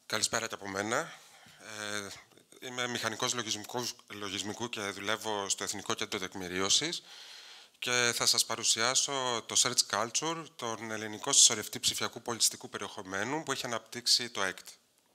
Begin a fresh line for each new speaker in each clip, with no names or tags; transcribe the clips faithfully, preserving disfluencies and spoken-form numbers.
Καλησπέρα και από μένα. Ε, είμαι μηχανικός λογισμικού, λογισμικού και δουλεύω στο Εθνικό Κέντρο Τεκμηρίωσης και θα σας παρουσιάσω το Search Culture, τον ελληνικό συσσωρευτή ψηφιακού πολιτιστικού περιεχομένου που έχει αναπτύξει το ΕΚΤ.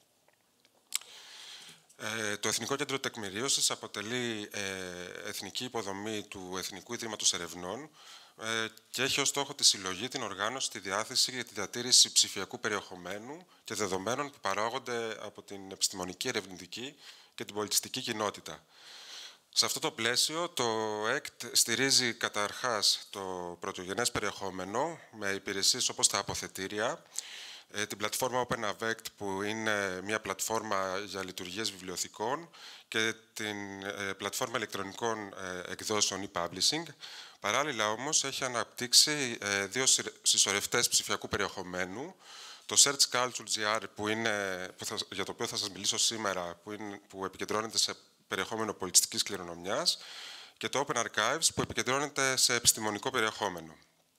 Ε, το Εθνικό Κέντρο Τεκμηρίωσης αποτελεί ε, εθνική υποδομή του Εθνικού Ιδρύματος Ερευνών ε, και έχει ως στόχο τη συλλογή, την οργάνωση, τη διάθεση και τη διατήρηση ψηφιακού περιεχομένου και δεδομένων που παράγονται από την επιστημονική, ερευνητική και την πολιτιστική κοινότητα. Σε αυτό το πλαίσιο, το ΕΚΤ στηρίζει καταρχάς το πρωτογενές περιεχόμενο με υπηρεσίες όπως τα αποθετήρια, την πλατφόρμα OpenAvect, που είναι μια πλατφόρμα για λειτουργίες βιβλιοθηκών, και την πλατφόρμα ηλεκτρονικών εκδόσεων e-publishing. Παράλληλα όμως έχει αναπτύξει δύο συσσωρευτές ψηφιακού περιεχομένου, το Search Culture τζι αρ, που είναι, που θα, για το οποίο θα σας μιλήσω σήμερα, που, είναι, που επικεντρώνεται σε περιεχόμενο πολιτιστικής κληρονομιάς, και το Open Archives, που επικεντρώνεται σε επιστημονικό περιεχόμενο.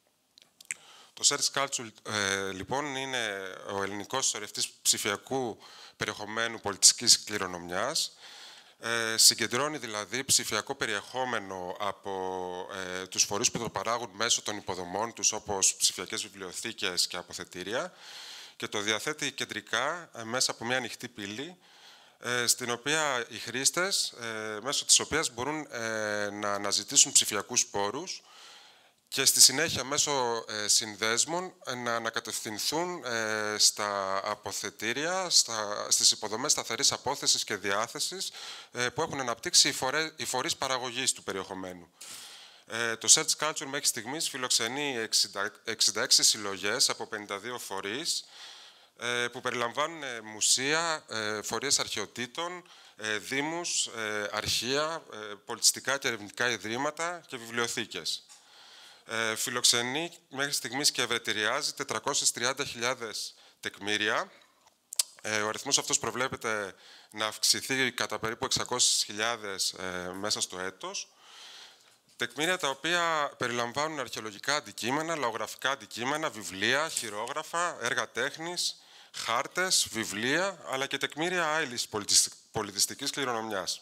Το Search Culture, ε, λοιπόν, είναι ο ελληνικός συσσωρευτής ψηφιακού περιεχομένου πολιτιστικής κληρονομιάς. Ε, συγκεντρώνει δηλαδή ψηφιακό περιεχόμενο από ε, τους φορείς που το παράγουν μέσω των υποδομών τους, όπως ψηφιακές βιβλιοθήκες και αποθετήρια, και το διαθέτει κεντρικά ε, μέσα από μια ανοιχτή πύλη, ε, στην οποία οι χρήστες, ε, μέσω της οποίας μπορούν ε, να αναζητήσουν ψηφιακούς σπόρους και στη συνέχεια μέσω ε, συνδέσμων ε, να ανακατευθυνθούν ε, στα αποθετήρια, στα, στις υποδομές σταθερής απόθεσης και διάθεσης ε, που έχουν αναπτύξει οι, φορέ, οι φορείς παραγωγής του περιεχομένου. Ε, το Search Culture μέχρι στιγμής φιλοξενεί εξήντα έξι συλλογές από πενήντα δύο φορείς ε, που περιλαμβάνουν ε, μουσεία, ε, φορείς αρχαιοτήτων, ε, δήμους, ε, αρχεία, ε, πολιτιστικά και ερευνητικά ιδρύματα και βιβλιοθήκες. Ε, φιλοξενεί μέχρι στιγμής και ευρετηριάζει τετρακόσιες τριάντα χιλιάδες τεκμήρια. Ε, ο αριθμός αυτός προβλέπεται να αυξηθεί κατά περίπου εξακόσιες χιλιάδες ε, μέσα στο έτος. Τεκμήρια τα οποία περιλαμβάνουν αρχαιολογικά αντικείμενα, λαογραφικά αντικείμενα, βιβλία, χειρόγραφα, έργα τέχνης, χάρτες, βιβλία, αλλά και τεκμήρια άειλης πολιτιστικής κληρονομιάς.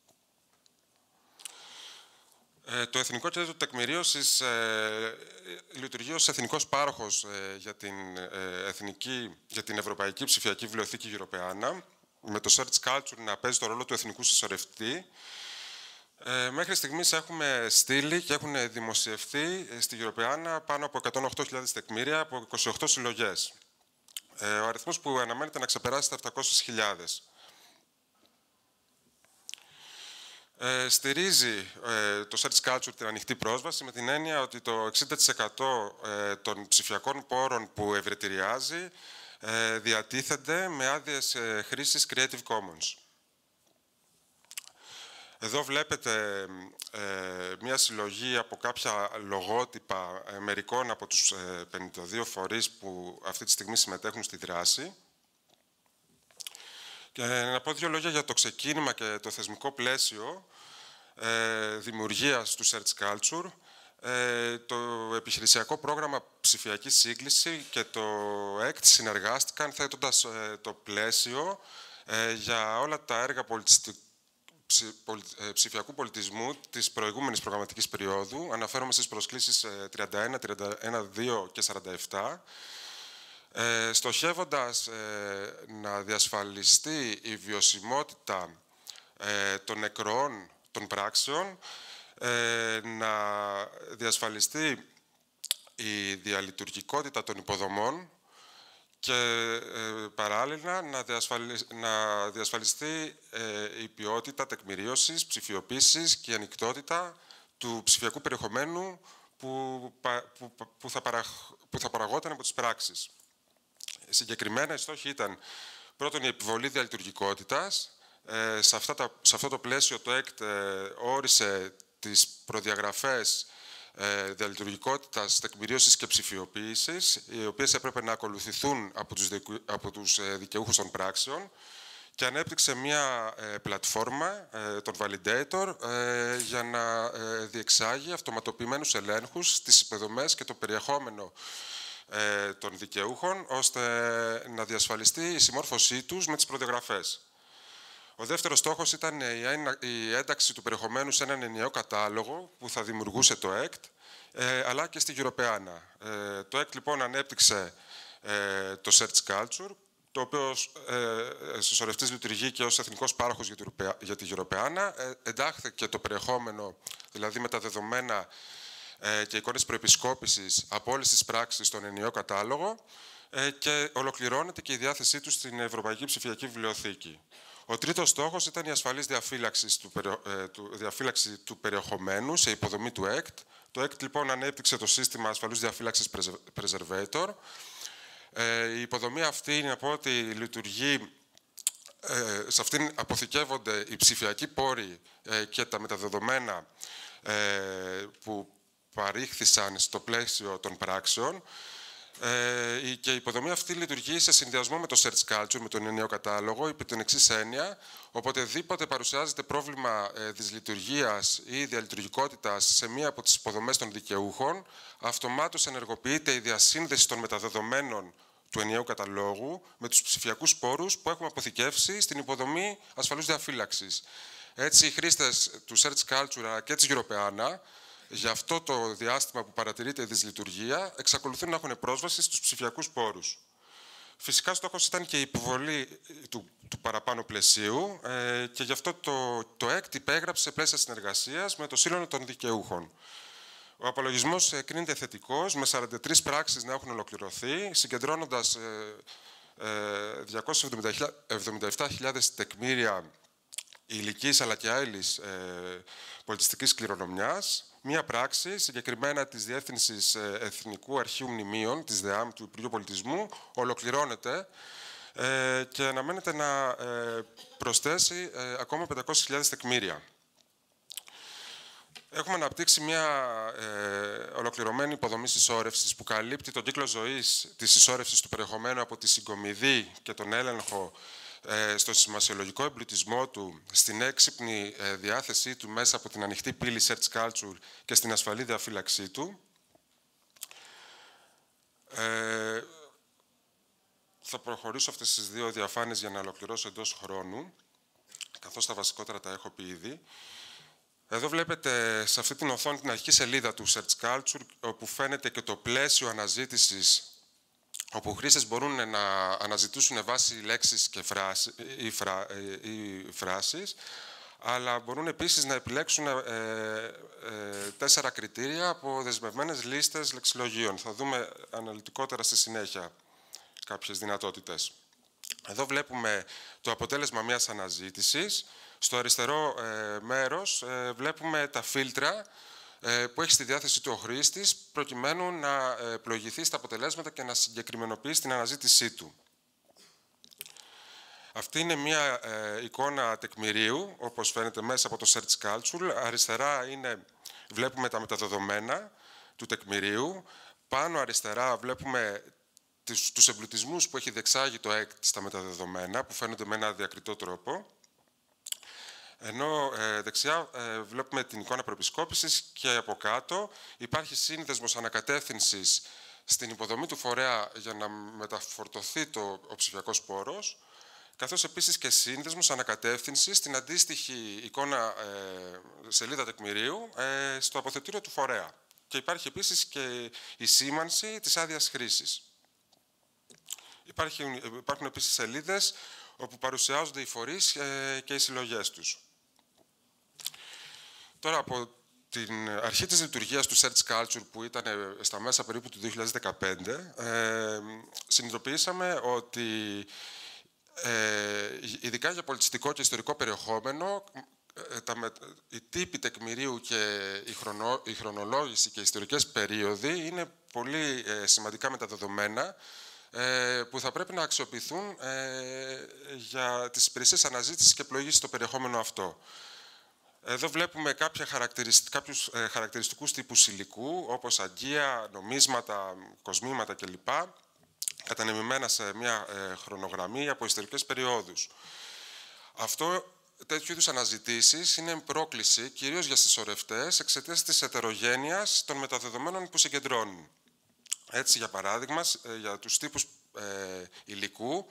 Το Εθνικό Κέντρο Τεκμηρίωσης ε, λειτουργεί ως εθνικός πάροχος ε, για, την, ε, εθνική, για την Ευρωπαϊκή Ψηφιακή Βιβλιοθήκη Europeana, με το Search Culture να παίζει το ρόλο του εθνικού συσσωρευτή. Ε, μέχρι στιγμής έχουμε στείλει και έχουν δημοσιευθεί στη Europeana πάνω από εκατόν οκτώ χιλιάδες τεκμήρια από είκοσι οκτώ συλλογές. Ε, ο αριθμός που αναμένεται να ξεπεράσει τα επτακόσιες χιλιάδες. Ε, στηρίζει ε, το Search Culture την ανοιχτή πρόσβαση με την έννοια ότι το εξήντα τοις εκατό ε, των ψηφιακών πόρων που ευρετηριάζει ε, διατίθενται με άδειες ε, χρήσης Creative Commons. Εδώ βλέπετε ε, μια συλλογή από κάποια λογότυπα ε, μερικών από τους ε, πενήντα δύο φορείς που αυτή τη στιγμή συμμετέχουν στη δράση. Και να πω δύο λόγια για το ξεκίνημα και το θεσμικό πλαίσιο ε, δημιουργίας του Search Culture. Ε, το επιχειρησιακό πρόγραμμα Ψηφιακή Σύγκληση και το ΕΚΤ συνεργάστηκαν θέτοντας ε, το πλαίσιο ε, για όλα τα έργα πολιτιστικού ψηφιακού πολιτισμού της προηγούμενης προγραμματικής περίοδου. Αναφέρομαι στις προσκλήσεις τριάντα ένα, τριάντα ένα δύο και σαράντα επτά, ε, στοχεύοντας ε, να διασφαλιστεί η βιωσιμότητα ε, των νεκρών των πράξεων, ε, να διασφαλιστεί η διαλειτουργικότητα των υποδομών και ε, παράλληλα να, διασφαλισ... να διασφαλιστεί ε, η ποιότητα τεκμηρίωσης, ψηφιοποίησης και η ανοιχτότητα του ψηφιακού περιεχομένου που, που, που, θα, παρα... που θα παραγόταν από τις πράξεις. Συγκεκριμένα, οι στόχοι ήταν πρώτον η επιβολή διαλειτουργικότητας. Ε, σε, αυτά τα... σε αυτό το πλαίσιο το ΕΚΤ ε, όρισε τις προδιαγραφές Ε, διαλειτουργικότητας, τεκμηρίωσης και ψηφιοποίησης, οι οποίες έπρεπε να ακολουθηθούν από τους, δικου, από τους ε, δικαιούχους των πράξεων, και ανέπτυξε μια ε, πλατφόρμα, ε, τον Validator, ε, για να ε, διεξάγει αυτοματοποιημένους ελέγχους στις υποδομές και το περιεχόμενο ε, των δικαιούχων, ώστε να διασφαλιστεί η συμμόρφωσή τους με τις προδιαγραφές. Ο δεύτερος στόχος ήταν η ένταξη του περιεχομένου σε έναν ενιαίο κατάλογο που θα δημιουργούσε το ΕΚΤ, ε, αλλά και στη Europeana. Ε, το ΕΚΤ λοιπόν ανέπτυξε ε, το Search Culture, το οποίο ε, συσσωρευτής λειτουργεί και ως εθνικός πάροχος για τη Europeana. Ε, εντάχθηκε το περιεχόμενο, δηλαδή με τα δεδομένα ε, και εικόνες προεπισκόπησης από όλες τις πράξεις στον ενιαίο κατάλογο ε, και ολοκληρώνεται και η διάθεσή του στην Ευρωπαϊκή Ψηφιακή Βιβλιοθήκη. Ο τρίτος στόχος ήταν η ασφαλής διαφύλαξη του, ε, του, διαφύλαξη του περιεχομένου σε υποδομή του ΕΚΤ. Το ΕΚΤ λοιπόν ανέπτυξε το σύστημα ασφαλούς διαφύλαξης Preservator. Ε, η υποδομή αυτή, να πω ότι λειτουργεί, ε, σε αυτήν αποθηκεύονται οι ψηφιακοί πόροι ε, και τα μεταδεδομένα ε, που παρήχθησαν στο πλαίσιο των πράξεων. Ε, και η υποδομή αυτή λειτουργεί σε συνδυασμό με το Search Culture, με τον ενιαίο κατάλογο, υπό την εξής έννοια. Οποτεδήποτε παρουσιάζεται πρόβλημα ε, δυσλειτουργίας ή διαλειτουργικότητας σε μία από τις υποδομές των δικαιούχων, αυτομάτως ενεργοποιείται η διασύνδεση των μεταδεδομένων του ενιαίου καταλόγου με τους ψηφιακούς πόρους που έχουμε αποθηκεύσει στην υποδομή ασφαλούς διαφύλαξης. Έτσι, οι χρήστες του Search Culture και της Europeana, για αυτό το διάστημα που παρατηρείται η δυσλειτουργία, εξακολουθούν να έχουν πρόσβαση στους ψηφιακούς πόρους. Φυσικά, στόχος ήταν και η υποβολή του, του παραπάνω πλαισίου ε, και γι' αυτό το, το ΕΚΤ υπέγραψε πλαίσια συνεργασίας με το Σύλλογο των Δικαιούχων. Ο απολογισμός ε, κρίνεται θετικός, με σαράντα τρεις πράξεις να έχουν ολοκληρωθεί, συγκεντρώνοντας ε, ε, διακόσιες εβδομήντα επτά χιλιάδες τεκμήρια υλικής αλλά και άειλης ε, πολιτιστικής κληρονομιάς. Μία πράξη, συγκεκριμένα της Διεύθυνσης Εθνικού Αρχείου Μνημείων, της ΔΕΑΜ, του Υπουργείου Πολιτισμού, ολοκληρώνεται ε, και αναμένεται να ε, προσθέσει ε, ακόμα πεντακόσιες χιλιάδες τεκμήρια. Έχουμε αναπτύξει μια ε, ολοκληρωμένη υποδομή συσσόρευσης που καλύπτει τον κύκλο ζωής της συσσόρευσης του περιεχομένου από τη συγκομιδή και τον έλεγχο στο σημασιολογικό εμπλουτισμό του, στην έξυπνη διάθεσή του μέσα από την ανοιχτή πύλη Search Culture και στην ασφαλή διαφύλαξή του. Ε, θα προχωρήσω αυτές τις δύο διαφάνειες για να ολοκληρώσω εντός χρόνου, καθώς τα βασικότερα τα έχω πει ήδη. Εδώ βλέπετε σε αυτή την οθόνη την αρχική σελίδα του Search Culture, όπου φαίνεται και το πλαίσιο αναζήτησης, όπου οι χρήστες μπορούν να αναζητήσουν βάση λέξεις και φράση, ή, φρά, ή φράσεις, αλλά μπορούν επίσης να επιλέξουν ε, ε, τέσσερα κριτήρια από δεσμευμένες λίστες λεξιλογίων. Θα δούμε αναλυτικότερα στη συνέχεια κάποιες δυνατότητες. Εδώ βλέπουμε το αποτέλεσμα μιας αναζήτησης. Στο αριστερό ε, μέρος ε, βλέπουμε τα φίλτρα που έχει στη διάθεση του ο χρήστης, προκειμένου να πλοηγηθεί στα αποτελέσματα και να συγκεκριμενοποιήσει την αναζήτησή του. Αυτή είναι μια ε, εικόνα τεκμηρίου, όπως φαίνεται μέσα από το Search Culture. Αριστερά είναι, βλέπουμε τα μεταδεδομένα του τεκμηρίου. Πάνω αριστερά βλέπουμε τους, τους εμπλουτισμούς που έχει διεξάγει το ΕΚΤ στα μεταδεδομένα, που φαίνονται με ένα διακριτό τρόπο. Ενώ ε, δεξιά ε, βλέπουμε την εικόνα προεπισκόπησης και από κάτω υπάρχει σύνδεσμος ανακατεύθυνσης στην υποδομή του φορέα για να μεταφορτωθεί το, ο ψηφιακός πόρος, καθώς επίσης και σύνδεσμος ανακατεύθυνσης στην αντίστοιχη εικόνα ε, σελίδα τεκμηρίου ε, στο αποθετήριο του φορέα. Και υπάρχει επίσης και η σήμανση της άδειας χρήσης. Υπάρχουν, υπάρχουν επίσης σελίδες όπου παρουσιάζονται οι φορείς ε, και οι συλλογές τους. Τώρα, από την αρχή της λειτουργίας του Search Culture, που ήταν στα μέσα περίπου του δύο χιλιάδες δεκαπέντε, ε, συνειδητοποιήσαμε ότι ε, ειδικά για πολιτιστικό και ιστορικό περιεχόμενο, ε, τα, οι τύποι τεκμηρίου και η, χρονο, η χρονολόγηση και οι ιστορικές περίοδοι είναι πολύ ε, σημαντικά μεταδεδομένα, ε, που θα πρέπει να αξιοποιηθούν ε, για τις υπηρεσίες αναζήτησης και πλοήγησης στο περιεχόμενο αυτό. Εδώ βλέπουμε κάποια χαρακτηριστικ, κάποιους ε, χαρακτηριστικούς τύπους υλικού, όπως αγκία, νομίσματα, κοσμήματα κλπ, κατανεμημένα σε μια ε, χρονογραμμή από ιστορικές περιόδους. Αυτό, τέτοιου είδους αναζητήσεις, είναι πρόκληση κυρίως για συσσωρευτές εξαιτίας της ετερογένειας των μεταδεδομένων που συγκεντρώνουν. Έτσι, για παράδειγμα, για τους τύπους ε, υλικού,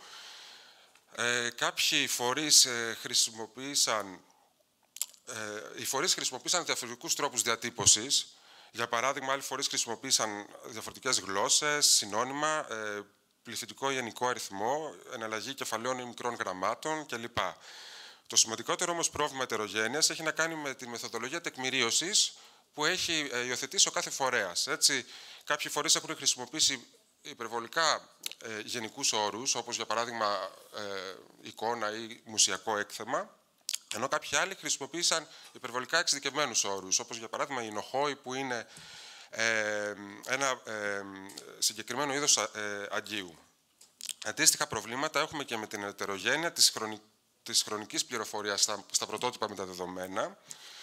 ε, κάποιοι φορείς ε, χρησιμοποίησαν, ε, οι φορείς χρησιμοποίησαν διαφορετικούς τρόπους διατύπωσης. Για παράδειγμα, άλλοι φορείς χρησιμοποίησαν διαφορετικές γλώσσες, συνώνυμα, ε, πληθυντικό ή γενικό αριθμό, εναλλαγή κεφαλαίων ή μικρών γραμμάτων κλπ. Το σημαντικότερο όμως πρόβλημα ετερογένειας έχει να κάνει με τη μεθοδολογία τεκμηρίωσης που έχει υιοθετήσει ο κάθε φορέας. Έτσι, κάποιοι φορείς έχουν χρησιμοποιήσει υπερβολικά ε, γενικούς όρους, όπως για παράδειγμα ε, εικόνα ή μουσιακό έκθεμα, ενώ κάποιοι άλλοι χρησιμοποίησαν υπερβολικά εξειδικευμένους όρους, όπως για παράδειγμα η νοχόη, που είναι ε, ένα ε, συγκεκριμένο είδος ε, αγγείου. Αντίστοιχα προβλήματα έχουμε και με την ετερογένεια της, χρονι... της χρονικής πληροφορίας στα, στα πρωτότυπα με τα δεδομένα.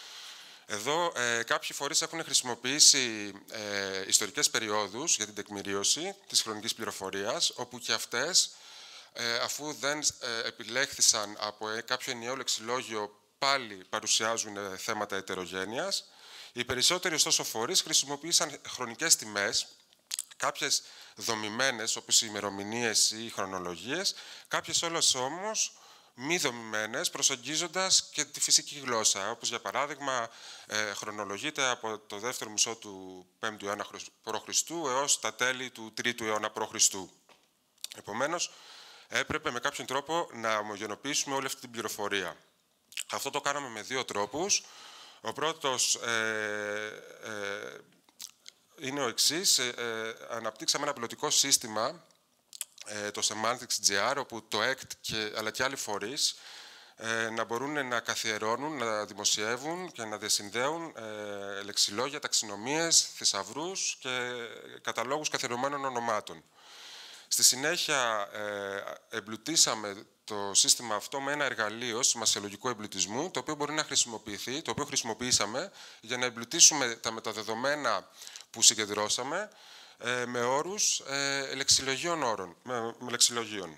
Εδώ ε, κάποιοι φορείς έχουν χρησιμοποιήσει ε, ιστορικές περιόδους για την τεκμηρίωση της χρονικής πληροφορίας, όπου και αυτές, ε, αφού δεν ε, επιλέχθησαν από ε, κάποιο ενιαίο λεξιλόγιο, πάλι παρουσιάζουν ε, θέματα ετερογένειας. Οι περισσότεροι, ωστόσο, φορείς χρησιμοποίησαν χρονικές τιμές, κάποιες δομημένες, όπως οι ημερομηνίες ή οι χρονολογίες, κάποιες όλες όμως μη δομημένες, προσεγγίζοντας και τη φυσική γλώσσα, όπως για παράδειγμα ε, χρονολογείται από το δεύτερο μισό του πέμπτου αιώνα π.Χ. έως τα τέλη του τρίτου αιώνα π.Χ. Επομένως, έπρεπε με κάποιον τρόπο να ομογενοποιήσουμε όλη αυτή την πληροφορία. Αυτό το κάναμε με δύο τρόπους. Ο πρώτος ε, ε, είναι ο εξής. Ε, ε, αναπτύξαμε ένα πιλωτικό σύστημα, το Semantics τζι αρ, όπου το ΕΚΤ και, αλλά και άλλοι φορείς ε, να μπορούν να καθιερώνουν, να δημοσιεύουν και να διασυνδέουν ε, λεξιλόγια, ταξινομίες, θησαυρούς και καταλόγους καθιερωμένων ονομάτων. Στη συνέχεια ε, εμπλουτίσαμε το σύστημα αυτό με ένα εργαλείο σημασιολογικού εμπλουτισμού, το οποίο μπορεί να χρησιμοποιηθεί, το οποίο χρησιμοποιήσαμε για να εμπλουτίσουμε τα μεταδεδομένα που συγκεντρώσαμε με όρους ε, λεξιλογίων όρων, με, με λεξιλογίων.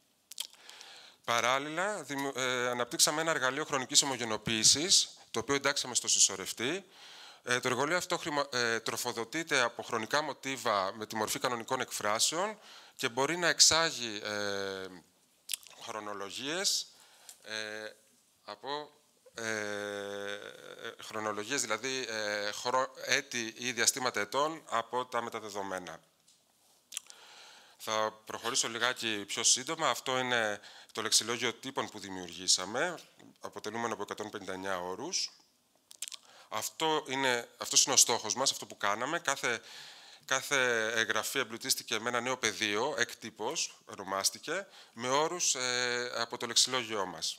Παράλληλα, δημιου, ε, αναπτύξαμε ένα εργαλείο χρονικής ομογενοποίησης, το οποίο εντάξαμε στο συσσωρευτή. Ε, το εργαλείο αυτό χρημα, ε, τροφοδοτείται από χρονικά μοτίβα με τη μορφή κανονικών εκφράσεων και μπορεί να εξάγει ε, χρονολογίες ε, από Ε, χρονολογίες, δηλαδή ε, χρο, έτη ή διαστήματα ετών από τα μεταδεδομένα. Θα προχωρήσω λιγάκι πιο σύντομα. Αυτό είναι το λεξιλόγιο τύπων που δημιουργήσαμε, αποτελούμενο από εκατόν πενήντα εννέα όρους. Αυτό είναι, αυτός είναι ο στόχος μας, αυτό που κάναμε. Κάθε, κάθε εγγραφή εμπλουτίστηκε με ένα νέο πεδίο, εκτύπος, ονομάστηκε, με όρους ε, από το λεξιλόγιό μας.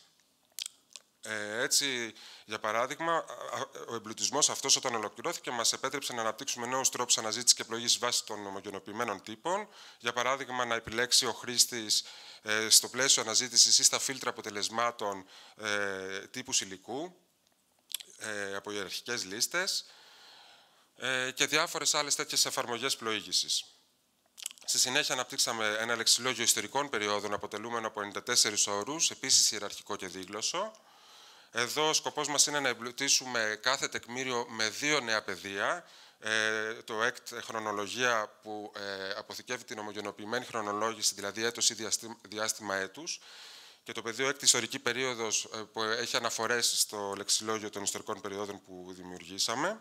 Έτσι, για παράδειγμα, ο εμπλουτισμός αυτός, όταν ολοκληρώθηκε, μας επέτρεψε να αναπτύξουμε νέους τρόπους αναζήτησης και πλοήγησης βάσει των ομογενοποιημένων τύπων. Για παράδειγμα, να επιλέξει ο χρήστης στο πλαίσιο αναζήτησης ή στα φίλτρα αποτελεσμάτων τύπους υλικού από ιεραρχικές λίστες και διάφορες άλλες τέτοιες εφαρμογές πλοήγησης. Στη συνέχεια, αναπτύξαμε ένα λεξιλόγιο ιστορικών περιόδων αποτελούμενο από ενενήντα τέσσερις όρους, επίσης ιεραρχικό και δίγλωσσο. Εδώ ο σκοπός μας είναι να εμπλουτίσουμε κάθε τεκμήριο με δύο νέα πεδία. Ε, το ΕΚΤ χρονολογία, που ε, αποθηκεύει την ομογενοποιημένη χρονολόγηση, δηλαδή έτος ή διάστημα έτους, και το πεδίο ΕΚΤ ιστορική περίοδος, ε, που έχει αναφορές στο λεξιλόγιο των ιστορικών περιόδων που δημιουργήσαμε.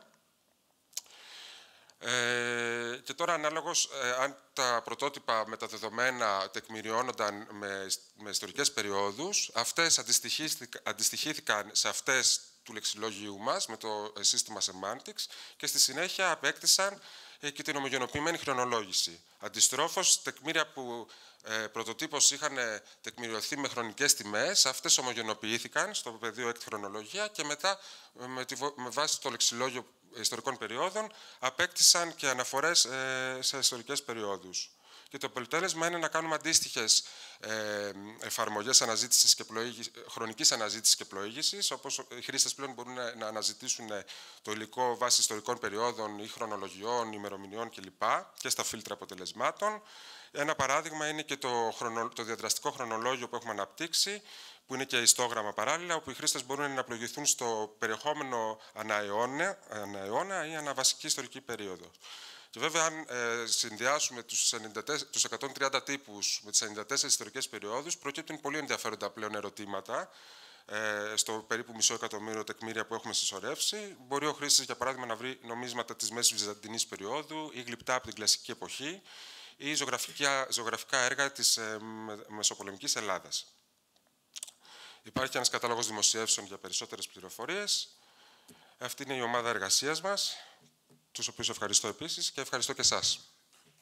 Ε, και τώρα, ανάλογος, ε, αν τα πρωτότυπα με τα δεδομένα τεκμηριώνονταν με, με ιστορικές περιόδους, αυτές αντιστοιχήθηκαν σε αυτές του λεξιλόγιου μας με το σύστημα Semantics και στη συνέχεια απέκτησαν ε, και την ομογενοποιημένη χρονολόγηση. Αντιστρόφως, τεκμήρια που ε, πρωτοτύπως είχαν τεκμηριωθεί με χρονικές τιμές, αυτές ομογενοποιήθηκαν στο πεδίο έκτη χρονολογία και μετά, με, τη, με βάση το λεξιλόγιο ιστορικών περιόδων, απέκτησαν και αναφορές ε, σε ιστορικές περιόδους. Και το αποτέλεσμα είναι να κάνουμε αντίστοιχες ε, εφαρμογές αναζήτησης και πλοήγησης, χρονικής αναζήτησης και πλοήγησης, όπως οι χρήστες πλέον μπορούν να αναζητήσουν το υλικό βάσει ιστορικών περιόδων ή χρονολογιών, ημερομηνιών κλπ. Και στα φίλτρα αποτελεσμάτων. Ένα παράδειγμα είναι και το, χρονο, το διαδραστικό χρονολόγιο που έχουμε αναπτύξει, που είναι και ιστόγραμμα παράλληλα, όπου οι χρήστες μπορούν να πλοηγηθούν στο περιεχόμενο ανά αιώνα ή αναβασική ιστορική περίοδο. Και βέβαια, αν ε, συνδυάσουμε τους, ενενήντα τέσσερα, τους εκατόν τριάντα τύπους με τις ενενήντα τέσσερις ιστορικές περιόδους, προκύπτουν πολύ ενδιαφέροντα πλέον ερωτήματα. Ε, στο περίπου μισό εκατομμύριο τεκμήρια που έχουμε συσσωρεύσει, μπορεί ο χρήστης, για παράδειγμα, να βρει νομίσματα της μέσης βυζαντινής περίοδου ή γλυπτά από την κλασική εποχή ή ζωγραφικά, ζωγραφικά έργα της ε, μεσοπολεμικής Ελλάδας. Υπάρχει και ένας κατάλογος δημοσιεύσεων για περισσότερες πληροφορίες. Αυτή είναι η ομάδα εργασίας μας, τους οποίους ευχαριστώ επίσης και ευχαριστώ και εσάς.